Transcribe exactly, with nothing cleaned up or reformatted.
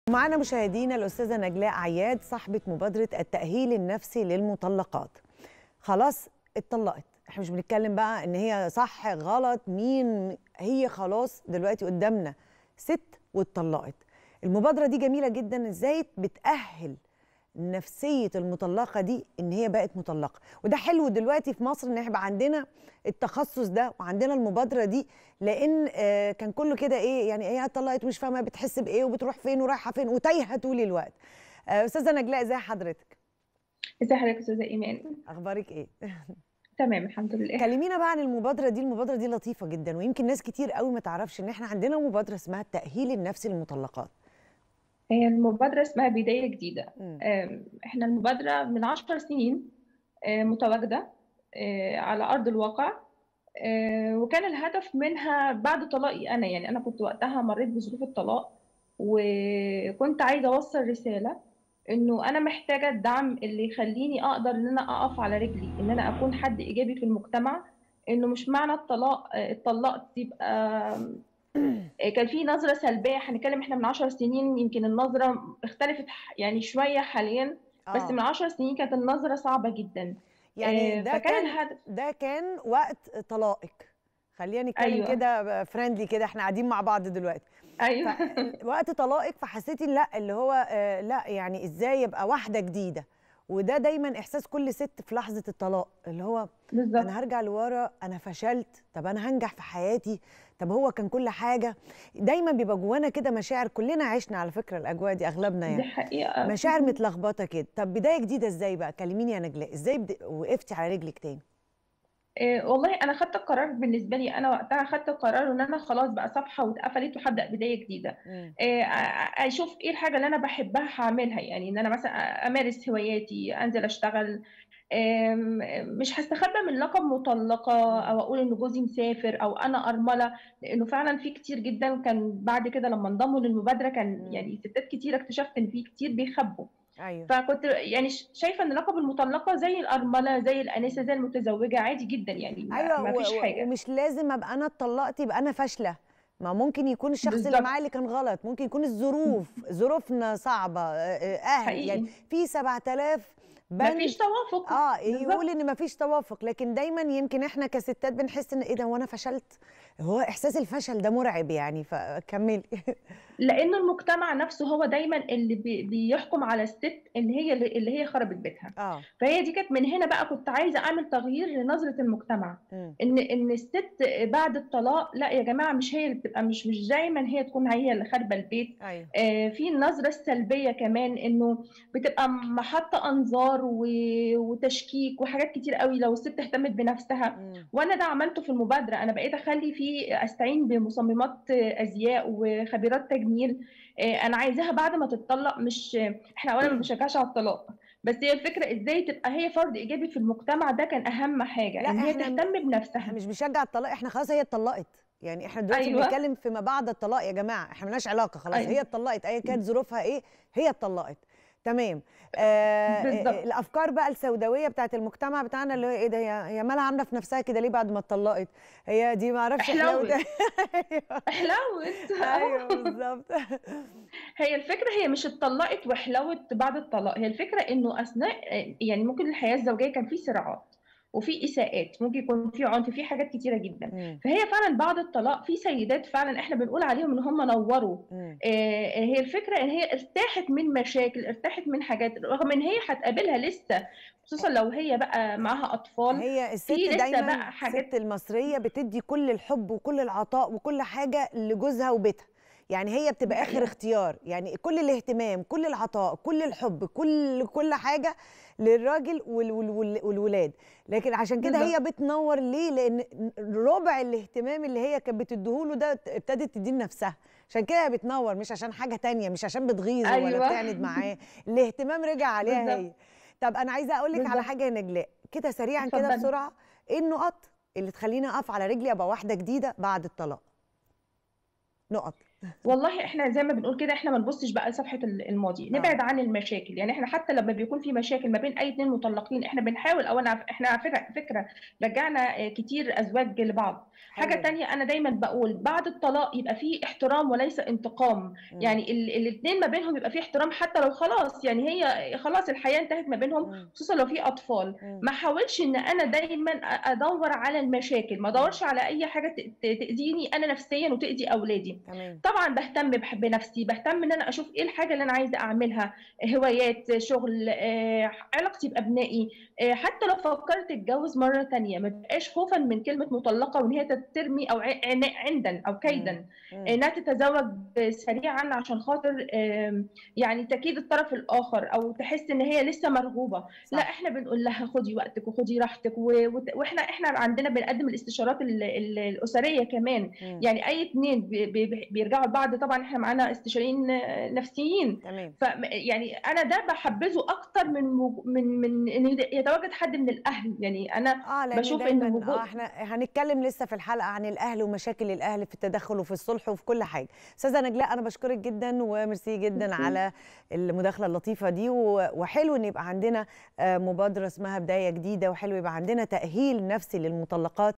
معنا مشاهدينا الأستاذة نجلاء عياد صاحبة مبادرة التأهيل النفسي للمطلقات. خلاص اتطلقت، احنا مش بنتكلم بقى ان هي صح غلط مين، هي خلاص دلوقتي قدامنا ست واتطلقت. المبادرة دي جميلة جدا، ازاي بتأهل نفسية المطلقة دي ان هي بقت مطلقة. وده حلو دلوقتي في مصر ان يبقى عندنا التخصص ده وعندنا المبادرة دي، لان آه كان كله كده ايه يعني، هي اتطلقت ومش فاهمة بتحس بايه وبتروح فين ورايحة فين وتايهة طول الوقت. آه استاذة نجلاء، ازي حضرتك؟ ازي حضرتك استاذه ايمان؟ اخبارك ايه؟ تمام الحمد لله. كلمينا بقى عن المبادرة دي. المبادرة دي لطيفة جدا، ويمكن ناس كتير قوي ما تعرفش ان احنا عندنا مبادرة اسمها التأهيل النفسي للمطلقات. هي المبادره اسمها بدايه جديده. مم. آم، احنا المبادره من عشر سنين آه، متواجده آه، على ارض الواقع. آه، وكان الهدف منها بعد طلاقي انا، يعني انا كنت وقتها مريت بظروف الطلاق، وكنت عايزه اوصل رساله انه انا محتاجه الدعم اللي يخليني اقدر ان انا اقف على رجلي، ان انا اكون حد ايجابي في المجتمع. انه مش معنى الطلاق آه، اتطلقت يبقى كان في نظرة سلبية. هنتكلم احنا من عشر سنين يمكن النظرة اختلفت يعني شوية حاليا، بس من اه عشر سنين كانت النظرة صعبة جدا. يعني آه، ده فكان كان الهدف. ده كان وقت طلاقك. خلينا نتكلم ايوه كده فريندلي كده، احنا قاعدين مع بعض دلوقتي. ايوه فوقت طلاقك فحسيتي لا اللي هو آه لا يعني ازاي يبقى واحدة جديدة. وده دايما احساس كل ست في لحظة الطلاق، اللي هو انا بالظبط. هرجع لورا، انا فشلت، طب انا هنجح في حياتي، طب هو كان كل حاجة. دايما بيبقى جوانا كده مشاعر، كلنا عشنا على فكرة الاجواء دي اغلبنا دي يعني، حقيقة. مشاعر متلخبطة كده. طب بداية جديدة ازاي بقى؟ كلميني يا نجلاء، ازاي بد... وقفتي على رجلك تاني؟ آه، والله انا خدت القرار بالنسبه لي، انا وقتها خدت القرار ان انا خلاص بقى صفحه واتقفلت وهبدا بدايه جديده. مم. آه، آه، اشوف ايه الحاجه اللي انا بحبها هعملها، يعني ان انا مثلا امارس هواياتي، انزل اشتغل. آم، مش هستخبى من لقب مطلقه مم. او اقول ان جوزي مسافر او انا ارمله، لانه فعلا في كتير جدا كان بعد كده لما انضموا للمبادره كان مم. يعني ستات كتير اكتشفت ان في كتير بيخبوا. ايوه. فكنت يعني ش- شايفه ان لقب المطلقه زي الارمله زي الانسه زي المتزوجه عادي جدا، يعني ما, ايوه ما و... فيش و... حاجه. ومش لازم ابقى انا اتطلقت يبقى انا فاشله. ما ممكن يكون الشخص اللي معايا بالظبط. اللي كان غلط، ممكن يكون الظروف ظروفنا صعبه، آه، آه، اهل يعني. حقيقي. في سبعة آلاف ما بند. فيش توافق. اه يقول بالظبط. ان مفيش توافق، لكن دايما يمكن احنا كستات بنحس ان ايه ده، وانا فشلت. هو احساس الفشل ده مرعب يعني، فكملي. لأن المجتمع نفسه هو دايما اللي بي- بيحكم على الست إن هي اللي اللي هي خربت بيتها. اه. فهي دي كانت من هنا بقى كنت عايزة أعمل تغيير لنظرة المجتمع، امم. إن إن الست بعد الطلاق لا يا جماعة، مش هي اللي بتبقى، مش مش دايما هي تكون هي اللي خاربة البيت. ايوه. آه، في النظرة السلبية كمان إنه بتبقى محطة أنظار و- وتشكيك وحاجات كتير قوي لو الست اهتمت بنفسها. امم. وانا ده عملته في المبادره، انا بقيت اخلي في استعين بمصممات ازياء وخبيرات تجميل. آه، انا عايزاها بعد ما تتطلق، مش احنا اولا ما بنشجعش على الطلاق، بس هي الفكره ازاي تبقى هي فرد ايجابي في المجتمع. ده كان اهم حاجه، لا ان هي احنا م- تهتم احنا بنفسها. مش بنشجع الطلاق، احنا خلاص هي اتطلقت. يعني احنا دلوقتي ايوه بنتكلم فيما بعد الطلاق يا جماعه، احنا ملناش علاقه، خلاص هي ايوه اتطلقت ايا كانت ظروفها ايه، هي اتطلقت. تمام. آه آه، بالظبط. الافكار بقى السوداويه بتاعت المجتمع بتاعنا اللي هو ايه ده، هي هي مالها عامله في نفسها كده ليه بعد ما اتطلقت؟ هي دي ما اعرفش حلاوه. احلوت ايوه. احلوت ايوه اهو. بالظبط. هي الفكرة هي مش اتطلقت وحلوت بعد الطلاق، هي الفكرة انه اثناء يعني ممكن الحياة الزوجية كان في صراعات وفي اساءات، ممكن يكون في عنف، في حاجات كتيرة جدا. مم. فهي فعلا بعد الطلاق في سيدات فعلا احنا بنقول عليهم ان هم نوروا. مم. آه، هي الفكرة ان هي ارتاحت من مشاكل، ارتاحت من حاجات رغم ان هي هتقابلها لسه، خصوصا لو هي بقى معاها اطفال. هي في الست لسه دايما، بقى الست حاجات. المصرية بتدي كل الحب وكل العطاء وكل حاجة لجوزها وبيتها. يعني هي دي بتبقى آخر حقيقة. اختيار، يعني كل الاهتمام كل العطاء كل الحب كل كل حاجة للراجل وال وال وال والولاد. لكن عشان كده هي بالظبط. بتنور ليه؟ لأن ربع الاهتمام اللي هي كانت بتديهوله ده ابتدت تديه لنفسها. عشان كده هي بتنور، مش عشان حاجة تانية، مش عشان بتغيظه ولا ايوه بتعند معاه. الاهتمام رجع عليها هي. بالظبط. طب أنا عايزة أقول لك على بالظبط. حاجة يا نجلاء كده سريعا كده اتفضلي. بسرعه. ايه النقط اللي تخليني اقف على رجلي ابقى واحده جديده بعد الطلاق؟ نقط. والله احنا زي ما بنقول كده، احنا ما نبصش بقى لصفحه الماضي، اه. نبعد عن المشاكل. يعني احنا حتى لما بيكون في مشاكل ما بين اي اتنين مطلقين، احنا بنحاول، او انا احنا على فكره فكره رجعنا كتير ازواج لبعض. حاجه حلو ده. تانية، انا دايما بقول بعد الطلاق يبقى في احترام وليس انتقام. مم. يعني الاثنين ما بينهم يبقى في احترام، حتى لو خلاص يعني هي خلاص الحياه انتهت ما بينهم، مم. خصوصا لو في اطفال. مم. ما حاولش ان انا دايما ادور على المشاكل، ما مم. ادورش على اي حاجه تاذيني انا نفسيا وتاذي اولادي. تمام. طبعا بهتم بحب نفسي، بهتم ان انا اشوف ايه الحاجه اللي انا عايزه اعملها، هوايات، شغل، آه، علاقتي بابنائي. آه، حتى لو فكرت اتجوز مره تانية، ما بقاش خوفا من كلمه مطلقه وان هي ترمي او عندا او مم. كيدا مم. انها تتزوج سريعا عشان خاطر آم، يعني تكيد الطرف الاخر، او تحس ان هي لسه مرغوبه. لا، صح. احنا بنقول لها خدي وقتك وخدي راحتك، و- وت- واحنا احنا عندنا بنقدم الاستشارات ال- ال- الاسريه كمان. مم. يعني اي اتنين بي- بي- بيرجعوا لبعض، طبعا احنا معانا استشاريين نفسيين. تمام. ف يعني انا ده بحبذه اكتر من وج- من من ان يتواجد حد من الاهل. يعني انا اه، لان بشوف ان دايما اه وجود. احنا هنتكلم لسه في الحلقه عن الاهل ومشاكل الاهل في التدخل وفي الصلح وفي كل حاجه. استاذه نجلاء، انا بشكرك جدا وميرسي جدا على المداخله اللطيفه دي، و- وحلو ان يبقى عندنا آه، مبادره اسمها بدايه جديده، وحلو يبقى عندنا تاهيل نفسي للمطلقات.